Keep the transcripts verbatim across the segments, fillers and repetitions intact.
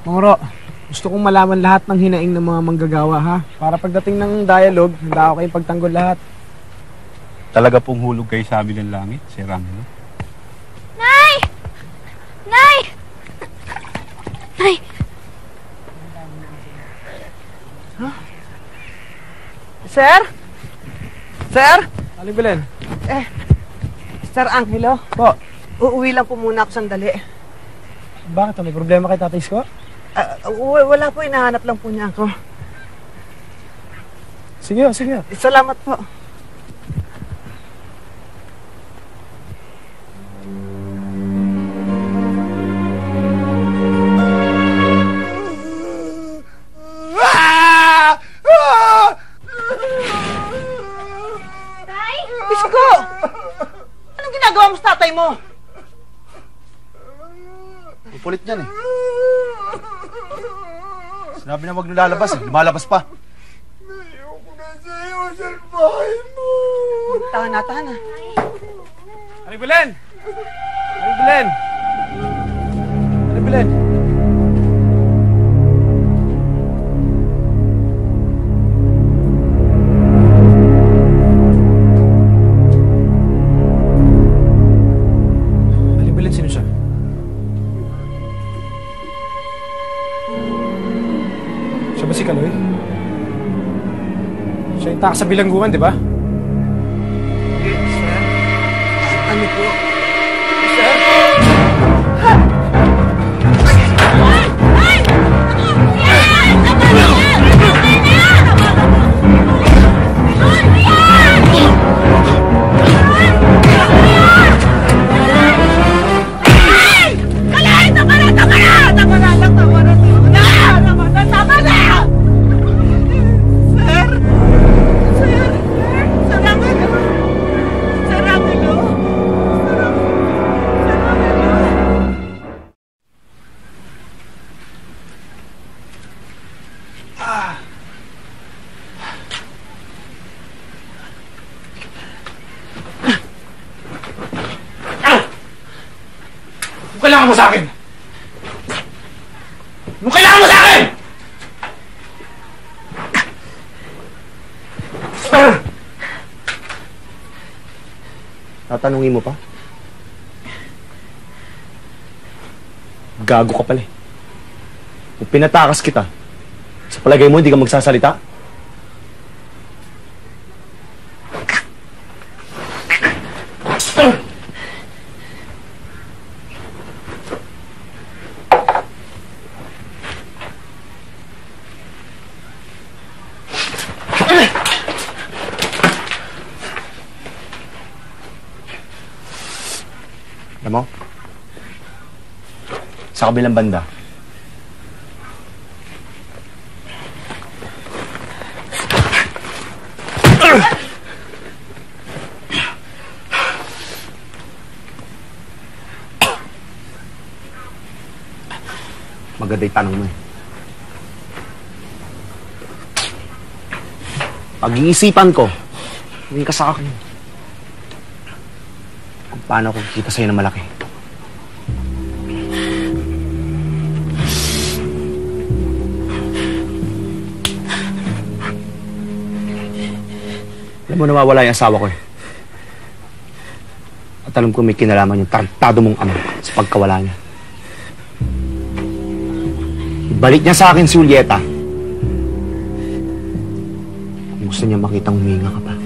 Mongro, gusto kong malaman lahat ng hinaing ng mga manggagawa, ha? Para pagdating ng dialogue, handa ako kayong pagtanggol lahat. Talaga pong hulog kayo sa amin ng langit, Sir Angelo? Nay! Nay! Nay! Huh? Sir? Sir? Aling Belen? Eh, Sir Angelo? Po? Uuwi lang po muna ako sandali. Bakit? May problema kay Tatay Isko? Uh, wala po, hinahanap lang po niya ako. Sige, sige. Salamat po. Tay? Isko! Anong ginagawa mo sa tatay mo? Ang kulit niyan eh. Sinabi na wag nung lalabas eh. Lumalabas pa. Ayoko na sa'yo sa bahay mo. Tahan na, tahan na. Aling Belen! Aling Belen! Aling Belen! Aling Belen, sino siya? Siya ba si Kaloy? Siya yung taka sa bilangguan, di ba? Ano po? Anong kailangan mo sa akin? Anong kailangan mo sa akin? Tatanungin mo pa? Gago ka pala eh. Kung pinatakas kita, sa palagay mo hindi ka magsasalita? Alam mo? Sa kabilang banda. Maganda yung tanong mo eh. Pag-iisipan ko, hindi ka sa akin. Kung paano ako kikita sa'yo ng malaki. Alam mo, nawawala yung asawa ko eh. At alam ko may kinalaman yung tarantado mong ama sa pagkawala niya. Ibalik niya sa akin si Julieta. Kung gusto niya makitang huminga ka pa.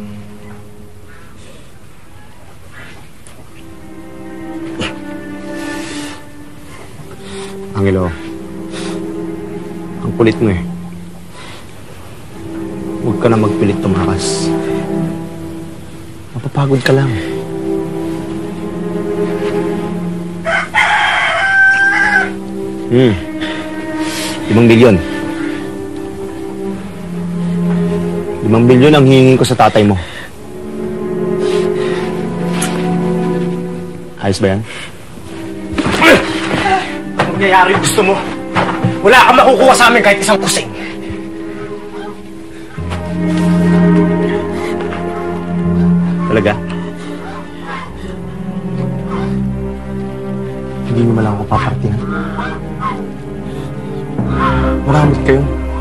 Angelo, ang kulit mo eh. Huwag ka na magpilit tumakas. Mapapagod ka lang. Hmm. Limang milyon. Limang milyon ang hihingin ko sa tatay mo. Ayos ba yan? Anong nangyayari gusto mo? Wala kang makukuha sa amin kahit isang kusing. Talaga? Hindi mo malang ako papartihan. Maramot kayo.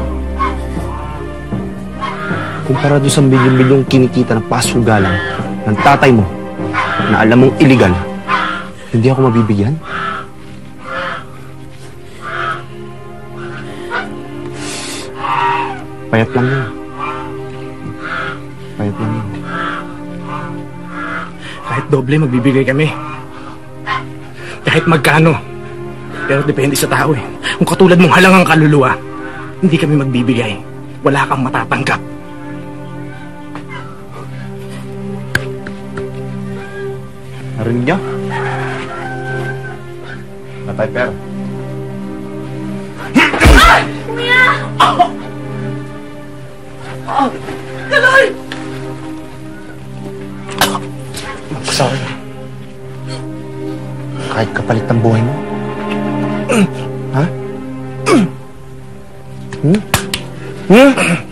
Kumpara doon sa milyon-milyong kinikita ng pasugalan ng tatay mo na alam mong iligal, hindi ako mabibigyan? Payat lang yun. Payat lang yun. Kahit doble, magbibigay kami. Kahit magkano. Pero depende sa tao eh. Kung katulad mong halangang kaluluwa, hindi kami magbibigay. Wala kang matatanggap. Narinig niyo? Natay pera. Kuya! Kaloy! Sorry. Kahit kapalit ng buhay mo. Ha? Hmm? Hmm?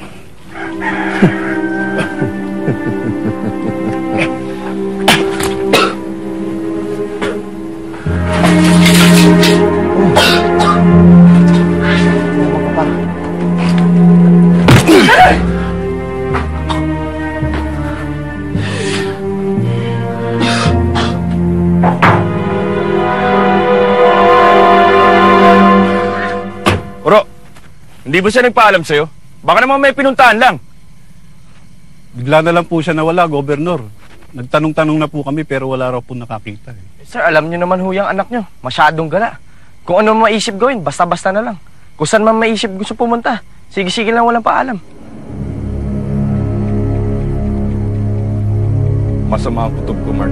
Hindi ba siya nagpaalam sa'yo? Baka naman may pinuntahan lang. Bigla na lang po siya nawala, Gobernur. Nagtanong-tanong na po kami pero wala raw po nakakita. Eh. Sir, alam niyo naman ho yung anak niyo. Masyadong gala. Kung ano maisip gawin, basta-basta na lang. Kung saan man maisip gusto pumunta, sige-sige lang walang paalam. Masama ang kutob ko, Mark.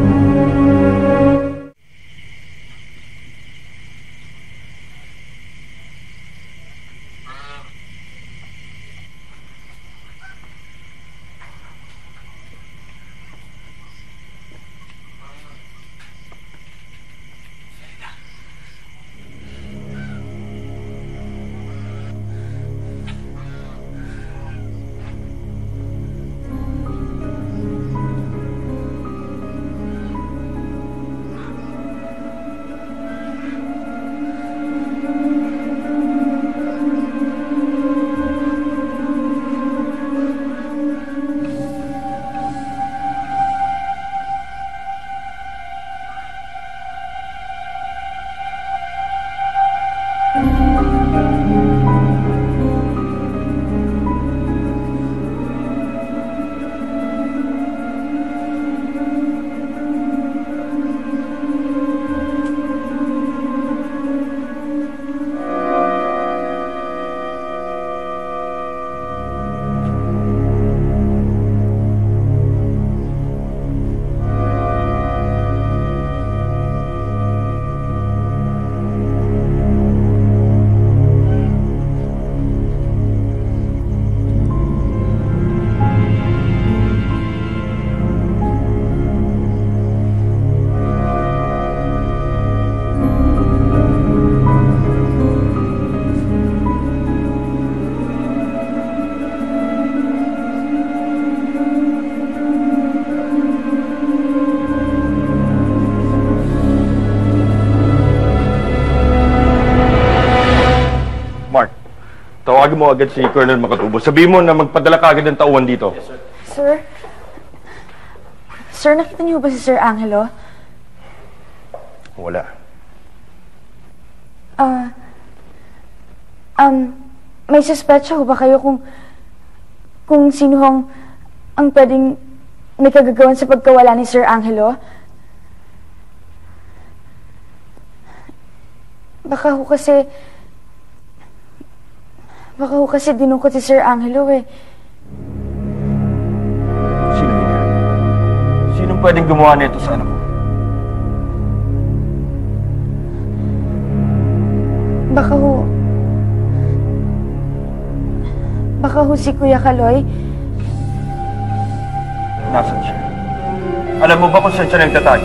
Tawagin mo agad si Colonel Makatubo. Sabihin mo na magpadala ka agad ng tauhan dito. Yes, sir. Sir? Sir, nakita niyo ba si Sir Angelo? Wala. Ah... Uh, um, may suspetsa ho ba kayo kung... kung sino hong... ang pwedeng may kagagawan sa pagkawala ni Sir Angelo? Baka ho kasi... Baka ho kasi dinukot si Sir Angelo eh. Sino yun? Sinong pwedeng gumawa nito sa anak ko? Baka ho... Baka ho si Kuya Kaloy. Nasaan siya? Alam mo ba kung saan siya nagtatago?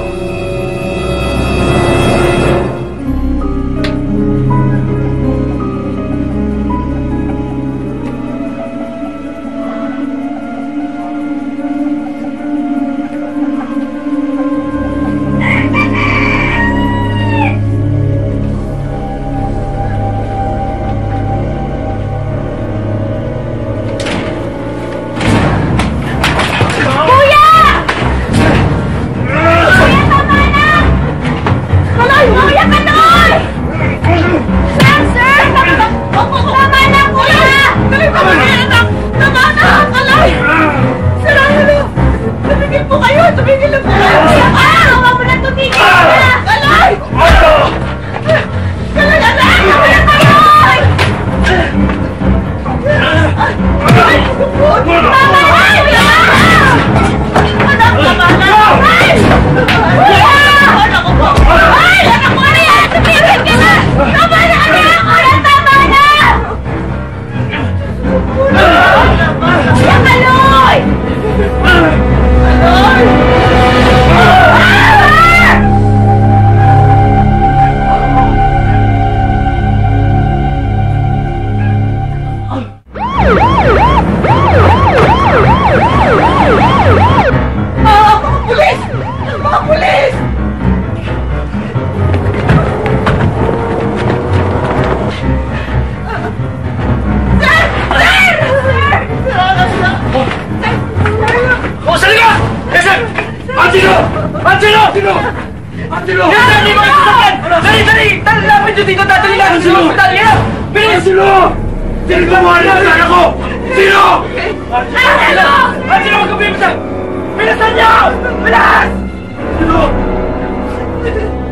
Bilis!